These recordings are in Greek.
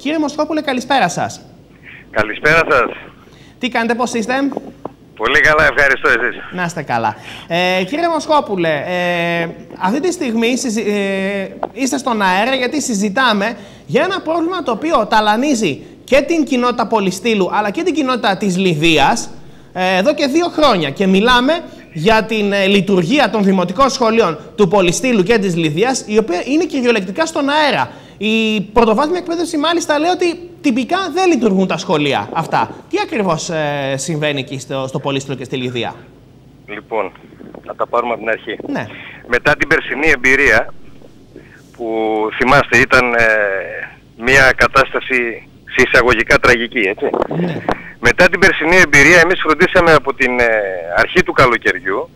Κύριε Μοσχόπουλε, καλησπέρα σας. Καλησπέρα σας. Τι κάνετε, πώς είστε? Πολύ καλά, ευχαριστώ εσείς. Να είστε καλά. Κύριε Μοσχόπουλε, αυτή τη στιγμή είστε στον αέρα γιατί συζητάμε για ένα πρόβλημα το οποίο ταλανίζει και την κοινότητα Πολυστήλου αλλά και την κοινότητα της Λιδίας εδώ και 2 χρόνια. Και μιλάμε για την λειτουργία των δημοτικών σχολείων του Πολυστήλου και της Λιδίας, η οποία είναι κυριολεκτικά στον αέρα. Η πρωτοβάθμια εκπαίδευση μάλιστα λέει ότι τυπικά δεν λειτουργούν τα σχολεία αυτά. Τι ακριβώς συμβαίνει εκεί στο Πολύστηλο και στη Λιδία? Λοιπόν, να τα πάρουμε από την αρχή. Ναι. Μετά την περσινή εμπειρία, που θυμάστε ήταν μια κατάσταση εισαγωγικά τραγική, έτσι. Ναι. Μετά την περσινή εμπειρία εμείς φροντίσαμε από την αρχή του καλοκαιριού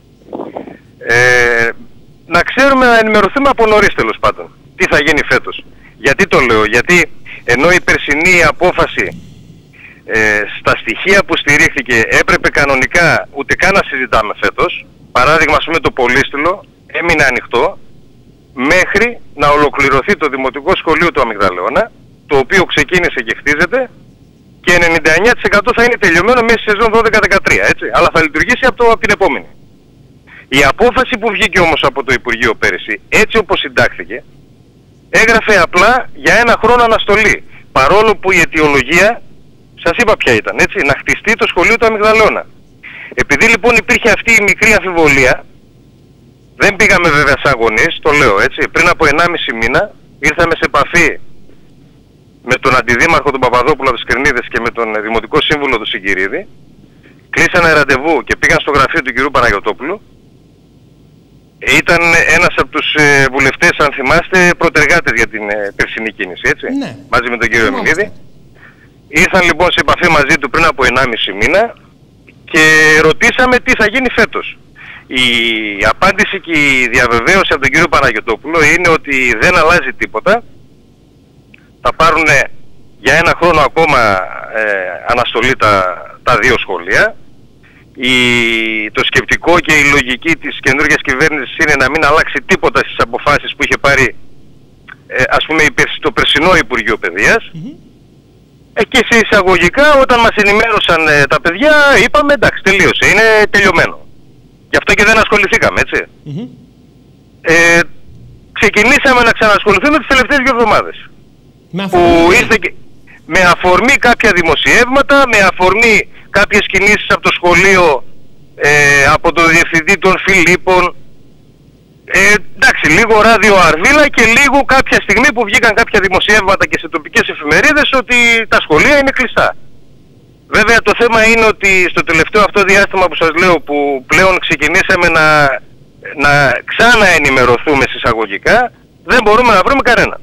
να ξέρουμε, να ενημερωθούμε από νωρίς τέλος πάντων. Τι θα γίνει φέτος. Γιατί το λέω? Γιατί ενώ η περσινή απόφαση στα στοιχεία που στηρίχθηκε έπρεπε κανονικά ούτε καν να συζητάμε φέτος, παράδειγμα ας πούμε το Πολύστηλο έμεινε ανοιχτό μέχρι να ολοκληρωθεί το Δημοτικό Σχολείο του Αμυγδαλαιώνα, το οποίο ξεκίνησε και χτίζεται και 99% θα είναι τελειωμένο μέσα στη σεζόν 12-13, έτσι, αλλά θα λειτουργήσει από την επόμενη. Η απόφαση που βγήκε όμως από το Υπουργείο πέρυσι, έτσι όπως συντάχθηκε, έγραφε απλά για 1 χρόνο αναστολή. Παρόλο που η αιτιολογία, σας είπα ποια ήταν, έτσι, να χτιστεί το σχολείο του Αμυγδαλαιώνα. Επειδή λοιπόν υπήρχε αυτή η μικρή αμφιβολία, δεν πήγαμε βέβαια σαν γονείς, το λέω έτσι, πριν από 1,5 μήνα ήρθαμε σε επαφή με τον Αντιδήμαρχο τον Παπαδόπουλο από τις Κρινίδες και με τον Δημοτικό Σύμβουλο του Συγκυρίδη, κλείσανε ραντεβού και πήγαν στο γραφείο του κ. Παναγιωτόπουλου. Ήταν ένας από τους βουλευτές, αν θυμάστε, προτεργάτες για την περσινή κίνηση, έτσι, ναι, μαζί με τον κύριο Εμινίδη. Ήρθαν λοιπόν σε επαφή μαζί του πριν από 1,5 μήνα και ρωτήσαμε τι θα γίνει φέτος. Η απάντηση και η διαβεβαίωση από τον κύριο Παναγιωτόπουλο είναι ότι δεν αλλάζει τίποτα. Θα πάρουν για 1 χρόνο ακόμα αναστολή τα 2 σχολεία. Το σκεπτικό και η λογική της καινούργιας κυβέρνησης είναι να μην αλλάξει τίποτα στις αποφάσεις που είχε πάρει ας πούμε το περσινό Υπουργείο Παιδείας. Και σε εισαγωγικά όταν μας ενημέρωσαν τα παιδιά είπαμε εντάξει, τελείωσε, είναι τελειωμένο. Γι' αυτό και δεν ασχοληθήκαμε, έτσι. Ξεκινήσαμε να ξανασχοληθούμε τις τελευταίες 2 εβδομάδες. Με αφορμή κάποια δημοσιεύματα, με αφορμή κάποιες κινήσεις από το σχολείο, από τον διευθυντή των Φιλίππων, εντάξει, λίγο ράδιο Αρβίλα και λίγο κάποια στιγμή που βγήκαν κάποια δημοσιεύματα και σε τοπικές εφημερίδες ότι τα σχολεία είναι κλειστά. Βέβαια το θέμα είναι ότι στο τελευταίο αυτό διάστημα που σας λέω, που πλέον ξεκινήσαμε να ξαναενημερωθούμε συσσαγωγικά, δεν μπορούμε να βρούμε κανένα.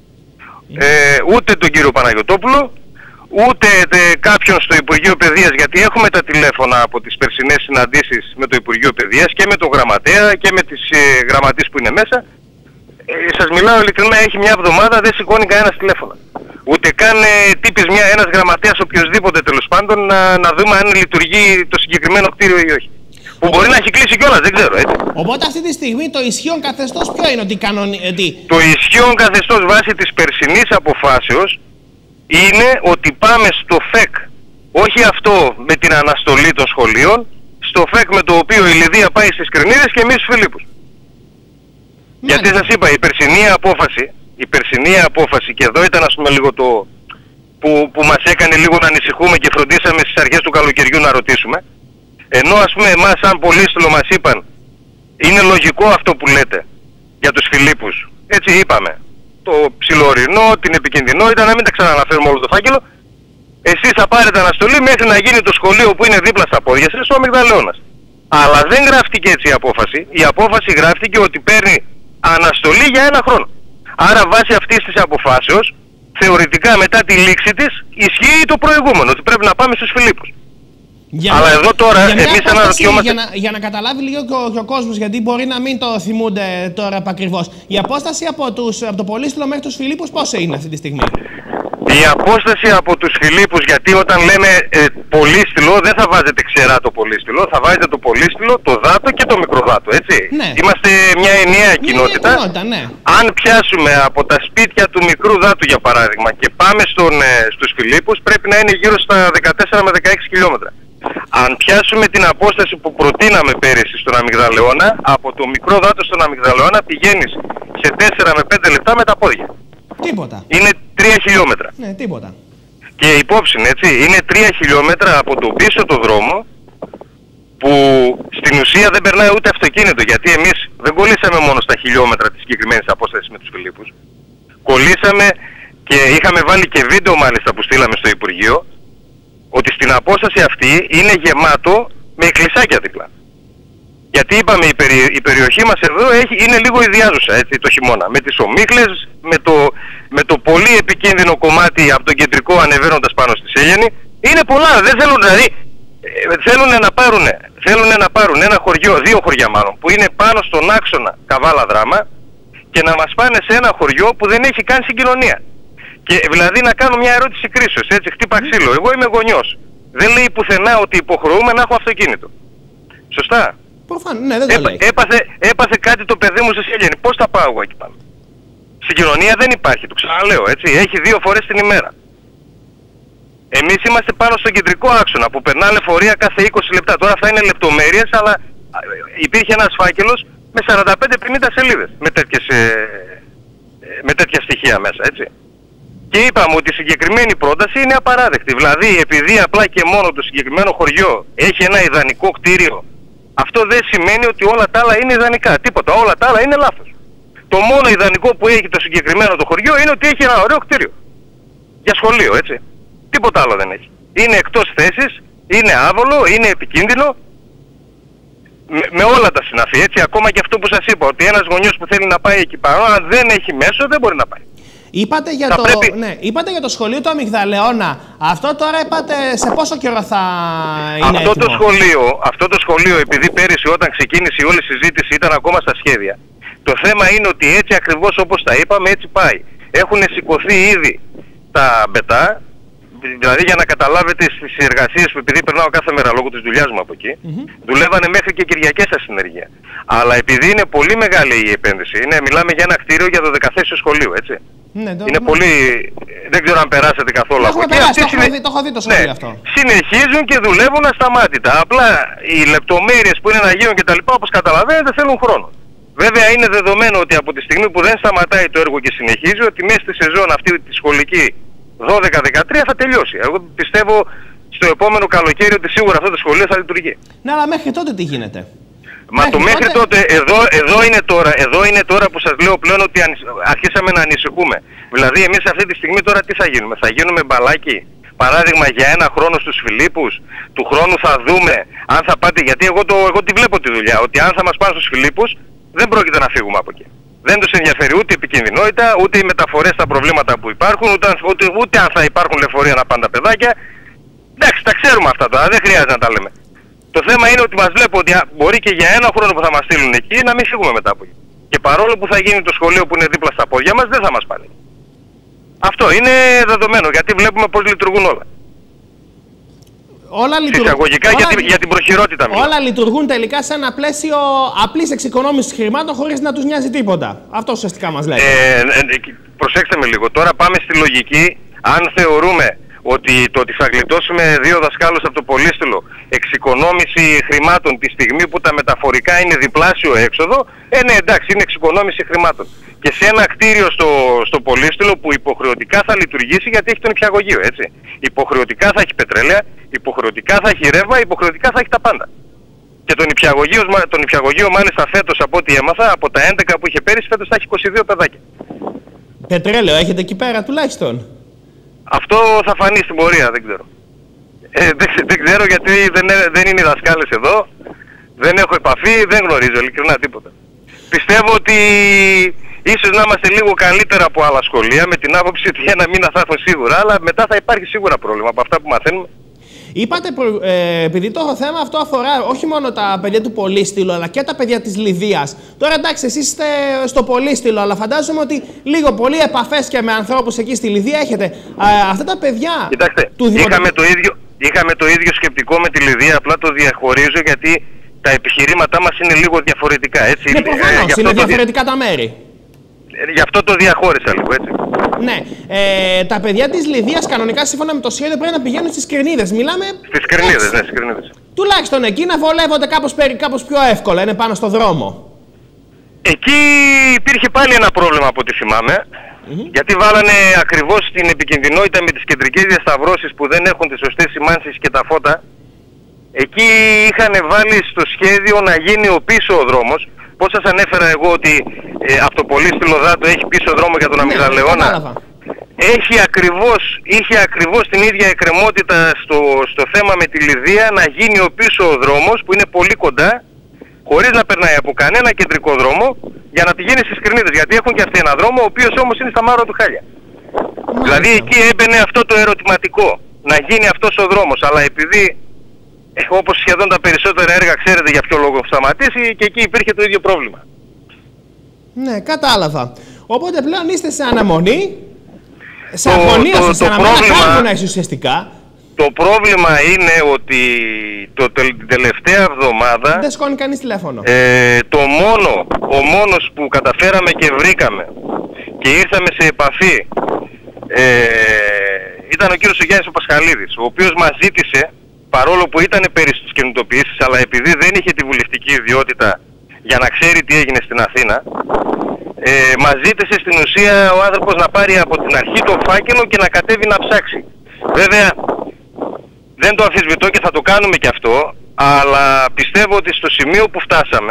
Ούτε τον κύριο Παναγιωτόπουλο, ούτε κάποιον στο Υπουργείο Παιδείας, γιατί έχουμε τα τηλέφωνα από τις περσινές συναντήσεις με το Υπουργείο Παιδείας και με τον γραμματέα και με τις γραμματείς που είναι μέσα. Σας μιλάω ειλικρινά, έχει 1 εβδομάδα, δεν σηκώνει κανένας τηλέφωνα. Ούτε καν τύπης ένας γραμματέας, οποιοσδήποτε τέλος πάντων, να δούμε αν λειτουργεί το συγκεκριμένο κτίριο ή όχι. Που μπορεί να έχει κλείσει κιόλας, δεν ξέρω, έτσι. Οπότε αυτή τη στιγμή το ισχύον καθεστώς ποιο είναι? Το ισχύον καθεστώς βάσει της περσινής αποφάσεως είναι ότι πάμε στο ΦΕΚ, όχι αυτό με την αναστολή των σχολείων, στο ΦΕΚ με το οποίο η Λιδία πάει στις Κρινίδες και εμείς στους Φιλίππους. Γιατί σας είπα, η περσινή απόφαση, και εδώ ήταν ας πούμε λίγο το που μας έκανε λίγο να ανησυχούμε και φροντίσαμε στις αρχές του καλοκαιριού να ρωτήσουμε, ενώ ας πούμε εμάς σαν Πολύστηλο μας είπαν είναι λογικό αυτό που λέτε για τους Φιλίππους, έτσι είπαμε, το ψιλορινό, την επικινδυνότητα, να μην τα ξαναναφέρουμε όλο το φάκελο, εσείς θα πάρετε αναστολή μέχρι να γίνει το σχολείο που είναι δίπλα στα πόδια σας, ο Αμυγδαλαιώνας. Αλλά δεν γράφτηκε έτσι η απόφαση γράφτηκε ότι παίρνει αναστολή για 1 χρόνο. Άρα βάσει αυτής της αποφάσεως, θεωρητικά μετά τη λήξη της, ισχύει το προηγούμενο, ότι πρέπει να πάμε στους Φιλίππους. Αλλά εδώ τώρα εμείς αναρωτιόμαστε... Για να καταλάβει λίγο και ο κόσμος, γιατί μπορεί να μην το θυμούνται τώρα ακριβώς. Η απόσταση από το Πολύστηλο μέχρι τους Φιλίππους πόσο είναι αυτή τη στιγμή? Η απόσταση από τους Φιλίππους, γιατί όταν λέμε πολύστηλο δεν θα βάζετε ξερά το πολύστηλο, θα βάζετε το πολύστηλο, το δάτο και το μικροδάτο, έτσι. Ναι. Είμαστε μια ενιαία κοινότητα. Ναι. Αν πιάσουμε από τα σπίτια του μικρού δάτου για παράδειγμα και πάμε στους Φιλίππους, πρέπει να είναι γύρω στα 14 με 16 χιλιόμετρα. Αν πιάσουμε την απόσταση που προτείναμε πέρυσι στον Αμυγδαλεώνα, από το μικρό δάτο στον Αμυγδαλεώνα πηγαίνεις σε 4 με 5 λεπτά με τα πόδια. Τίποτα. Είναι 3 χιλιόμετρα. Ναι, τίποτα. Και υπόψη, έτσι, είναι 3 χιλιόμετρα από τον πίσω το δρόμο που στην ουσία δεν περνάει ούτε αυτοκίνητο, γιατί εμείς δεν κολλήσαμε μόνο στα χιλιόμετρα της συγκεκριμένης απόστασης με τους Φιλίππους. Κολλήσαμε και είχαμε βάλει και βίντεο μάλιστα που στείλαμε στο Υπουργείο, ότι στην απόσταση αυτή είναι γεμάτο με εκκλησάκια δίπλα. Γιατί είπαμε η περιοχή μας εδώ είναι λίγο ιδιάζουσα, έτσι, το χειμώνα. Με τις ομίχλες, με το πολύ επικίνδυνο κομμάτι από τον κεντρικό ανεβαίνοντας πάνω στη Σέγγενη. Είναι πολλά, δεν θέλουν, δηλαδή θέλουν να πάρουν ένα χωριό, 2 χωριά μάλλον, που είναι πάνω στον άξονα Καβάλα Δράμα και να μας πάνε σε ένα χωριό που δεν έχει καν συγκοινωνία. Και δηλαδή να κάνω μια ερώτηση κρίσεως, έτσι, χτύπα ξύλο. Εγώ είμαι γονιός. Δεν λέει πουθενά ότι υποχρεούμε να έχω αυτοκίνητο. Σωστά. Προφανώς, ναι, δεν το λέει. Έπαθε κάτι το παιδί μου σε Σέγγενη. Πώς θα πάω εγώ εκεί πάνω? Συγκοινωνία δεν υπάρχει, το ξαναλέω, έτσι. Έχει 2 φορές την ημέρα. Εμείς είμαστε πάνω στον κεντρικό άξονα που περνά λεωφορεία κάθε 20 λεπτά. Τώρα θα είναι λεπτομέρειες, αλλά υπήρχε ένας φάκελος με 45-50 σελίδες με τέτοια στοιχεία μέσα, έτσι. Και είπαμε ότι η συγκεκριμένη πρόταση είναι απαράδεκτη. Δηλαδή, επειδή απλά και μόνο το συγκεκριμένο χωριό έχει ένα ιδανικό κτίριο, αυτό δεν σημαίνει ότι όλα τα άλλα είναι ιδανικά. Τίποτα. Όλα τα άλλα είναι λάθος. Το μόνο ιδανικό που έχει το συγκεκριμένο το χωριό είναι ότι έχει ένα ωραίο κτίριο. Για σχολείο, έτσι. Τίποτα άλλο δεν έχει. Είναι εκτός θέσης, είναι άβολο, είναι επικίνδυνο. Με όλα τα συναφή, έτσι. Ακόμα και αυτό που σας είπα, ότι ένας γονιός που θέλει να πάει εκεί πάνω, αν δεν έχει μέσο, δεν μπορεί να πάει. Είπατε για το σχολείο του Αμυγδαλεώνα. Αυτό τώρα είπατε σε πόσο καιρό θα είναι έτοιμο? Αυτό το σχολείο, επειδή πέρυσι όταν ξεκίνησε η όλη συζήτηση ήταν ακόμα στα σχέδια. Το θέμα είναι ότι έτσι ακριβώς όπως τα είπαμε, έτσι πάει. Έχουν σηκωθεί ήδη τα μπετά, δηλαδή για να καταλάβετε στις εργασίες που, επειδή περνάω κάθε μέρα λόγω της δουλειάς μου από εκεί, δουλεύανε μέχρι και Κυριακές στα συνεργεία. Αλλά επειδή είναι πολύ μεγάλη η επένδυση, μιλάμε για ένα κτίριο για το 10θέσιο σχολείο, έτσι. Ναι, είναι πολύ... Δεν ξέρω αν περάσατε καθόλου από εκεί. Το έχω δει το σχολείο αυτό. Συνεχίζουν και δουλεύουν ασταμάτητα. Απλά οι λεπτομέρειες που είναι να γίνουν και τα λοιπά, όπως καταλαβαίνετε, θέλουν χρόνο. Βέβαια είναι δεδομένο ότι από τη στιγμή που δεν σταματάει το έργο και συνεχίζει, ότι μέσα στη σεζόν αυτή τη σχολική 12-13 θα τελειώσει. Εγώ πιστεύω στο επόμενο καλοκαίρι ότι σίγουρα αυτό το σχολείο θα λειτουργεί. Ναι, αλλά μέχρι τότε τι γίνεται? Μέχρι τότε, εδώ είναι τώρα που σας λέω πλέον ότι αρχίσαμε να ανησυχούμε. Δηλαδή εμείς αυτή τη στιγμή τώρα τι θα γίνουμε? Θα γίνουμε μπαλάκι, παράδειγμα για ένα χρόνο στους Φιλίππους, του χρόνου θα δούμε αν θα πάτε, γιατί εγώ τη βλέπω τη δουλειά, ότι αν θα μας πάνε στους Φιλίππους δεν πρόκειται να φύγουμε από εκεί. Δεν τους ενδιαφέρει ούτε η επικινδυνότητα, ούτε οι μεταφορές, τα προβλήματα που υπάρχουν, ούτε αν θα υπάρχουν λεωφορεία να πάνε τα παιδάκια. Εντάξει, τα ξέρουμε αυτά τώρα, δεν χρειάζεται να τα λέμε. Το θέμα είναι ότι μας βλέπω ότι μπορεί και για ένα χρόνο που θα μας στείλουν εκεί να μην φύγουμε μετά από εκεί. Και παρόλο που θα γίνει το σχολείο που είναι δίπλα στα πόδια μας, δεν θα μας πάνε. Αυτό είναι δεδομένο, γιατί βλέπουμε πώς λειτουργούν όλα. Συσσαγωγικά για την προχειρότητα μιλάω. Όλα λειτουργούν τελικά σε ένα πλαίσιο απλής εξοικονόμησης χρημάτων χωρίς να τους νοιάζει τίποτα. Αυτό ουσιαστικά μας λέει. Προσέξτε με λίγο. Τώρα πάμε στη λογική. Αν θεωρούμε ότι το ότι θα γλιτώσουμε 2 δασκάλους από το πολύστηλο, εξοικονόμηση χρημάτων τη στιγμή που τα μεταφορικά είναι διπλάσιο έξοδο, ναι, εντάξει, είναι εξοικονόμηση χρημάτων. Και σε ένα κτίριο στο πολύστηλο που υποχρεωτικά θα λειτουργήσει, γιατί έχει τον νηπιαγωγείο, έτσι. Υποχρεωτικά θα έχει πετρέλαια, υποχρεωτικά θα έχει ρεύμα, υποχρεωτικά θα έχει τα πάντα. Και το νηπιαγωγείο μάλιστα φέτος, από ό,τι έμαθα, από τα 11 που είχε πέρυσι, φέτος θα έχει 22 παιδάκια. Πετρέλαιο έχετε εκεί πέρα τουλάχιστον? Αυτό θα φανεί στην πορεία, δεν ξέρω. Δεν ξέρω γιατί δεν είναι οι δασκάλες εδώ, δεν έχω επαφή, δεν γνωρίζω ειλικρινά τίποτα. Πιστεύω ότι ίσως να είμαστε λίγο καλύτερα από άλλα σχολεία, με την άποψη ότι ένα μήνα θα έρθουν σίγουρα, αλλά μετά θα υπάρχει σίγουρα πρόβλημα από αυτά που μαθαίνουμε. Είπατε, επειδή το θέμα αυτό αφορά όχι μόνο τα παιδιά του Πολύστηλου, αλλά και τα παιδιά της Λιδίας. Τώρα εντάξει, εσείς είστε στο Πολύστηλο, αλλά φαντάζομαι ότι λίγο πολύ επαφές και με ανθρώπους εκεί στη Λιδία έχετε. Αυτά τα παιδιά. Κοιτάξτε, είχαμε το ίδιο σκεπτικό με τη Λιδία, απλά το διαχωρίζω γιατί τα επιχειρήματά μας είναι λίγο διαφορετικά. Έτσι. Ναι, προφανώς, είναι διαφορετικά τα μέρη. Γι' αυτό το διαχώρισα λίγο, έτσι. Ναι. Τα παιδιά της Λιδίας κανονικά σύμφωνα με το σχέδιο πρέπει να πηγαίνουν στις Κρινίδες. Μιλάμε. Στις Κρινίδες, ναι, στις Κρινίδες. Τουλάχιστον εκεί να βολεύονται κάπως πιο εύκολα, είναι πάνω στο δρόμο. Εκεί υπήρχε πάλι ένα πρόβλημα από ό,τι θυμάμαι. Γιατί βάλανε ακριβώς την επικινδυνότητα με τις κεντρικές διασταυρώσεις που δεν έχουν τις σωστές σημάνσεις και τα φώτα. Εκεί είχαν βάλει στο σχέδιο να γίνει ο πίσω ο δρόμος. Πώς σας ανέφερα εγώ ότι από το Πολύστηλο Δάτο έχει πίσω δρόμο για τον Αμυγδαλεώνα. Είχε ακριβώς την ίδια εκκρεμότητα στο θέμα με τη Λιδία να γίνει ο πίσω ο δρόμος που είναι πολύ κοντά, χωρίς να περνάει από κανένα κεντρικό δρόμο, για να πηγαίνει στις Κρινίδες. Γιατί έχουν και αυτοί ένα δρόμο, ο οποίος όμως είναι στα Μάρο του Χάλια. Δηλαδή εκεί έμπαινε αυτό το ερωτηματικό, να γίνει αυτός ο δρόμος, αλλά επειδή όπως σχεδόν τα περισσότερα έργα ξέρετε για ποιο λόγο έχουν σταματήσει και εκεί υπήρχε το ίδιο πρόβλημα. Ναι, κατάλαβα. Οπότε πλέον είστε σε αναμονή, σε αγωνία σας, σε αναμονή να κάνουν ουσιαστικά. Το πρόβλημα είναι ότι την τελευταία εβδομάδα δεν σκόνει κανείς τηλέφωνο. Ο μόνος που καταφέραμε και βρήκαμε και ήρθαμε σε επαφή ήταν ο κύριος Γιάννης ο Πασχαλίδης, ο οποίος μας ζήτησε, παρόλο που ήταν πέρυσι στις κινητοποιήσεις, αλλά επειδή δεν είχε τη βουλευτική ιδιότητα για να ξέρει τι έγινε στην Αθήνα, μας ζήτησε στην ουσία ο άνθρωπος να πάρει από την αρχή το φάκελο και να κατέβει να ψάξει. Βέβαια, δεν το αμφισβητώ και θα το κάνουμε και αυτό, αλλά πιστεύω ότι στο σημείο που φτάσαμε,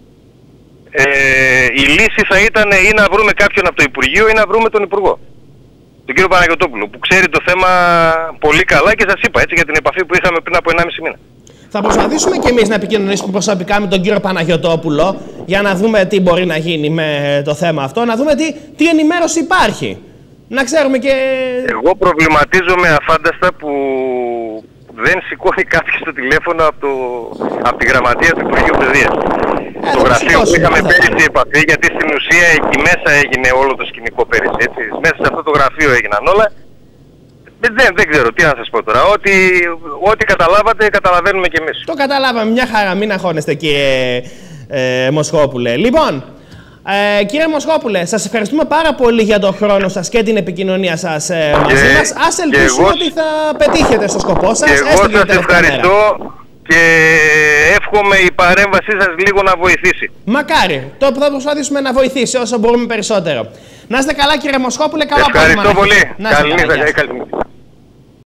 η λύση θα ήταν ή να βρούμε κάποιον από το Υπουργείο ή να βρούμε τον Υπουργό, τον κύριο Παναγιωτόπουλο, που ξέρει το θέμα πολύ καλά και σας είπα έτσι για την επαφή που είχαμε πριν από 1,5 μήνα. Θα προσπαθήσουμε και εμείς να επικοινωνήσουμε προσωπικά με τον κύριο Παναγιωτόπουλο για να δούμε τι μπορεί να γίνει με το θέμα αυτό, να δούμε τι ενημέρωση υπάρχει. Να ξέρουμε και... Εγώ προβληματίζομαι αφάνταστα που δεν σηκώνει κάποιος το τηλέφωνο από τη γραμματεία του Υπουργείου Παιδείας. Το γραφείο που είχαμε πέρυσι επαφή, γιατί στην ουσία εκεί μέσα έγινε όλο το σκηνικό πέρυσι, έτσι. Μέσα σε αυτό το γραφείο έγιναν όλα. Δεν ξέρω τι να σας πω τώρα. Ό,τι καταλάβατε, καταλαβαίνουμε κι εμείς. Το καταλάβαμε. Μια χαρά. Μην αγχώνεστε, κύριε Μοσχόπουλε. Λοιπόν, κύριε Μοσχόπουλε, σας ευχαριστούμε πάρα πολύ για τον χρόνο σας και την επικοινωνία σας μαζί μας. Ας ελπίσουμε ότι θα πετύχετε στο σκοπό σας. Εγώ σας ευχαριστώ και εύχομαι η παρέμβασή σας λίγο να βοηθήσει. Μακάρι. Θα προσπαθήσουμε να βοηθήσει όσο μπορούμε περισσότερο. Να είστε καλά, κύριε Μοσχόπουλε. Καλό απόγευμα. Ευχαριστώ πολύ. Καλή νύχτα.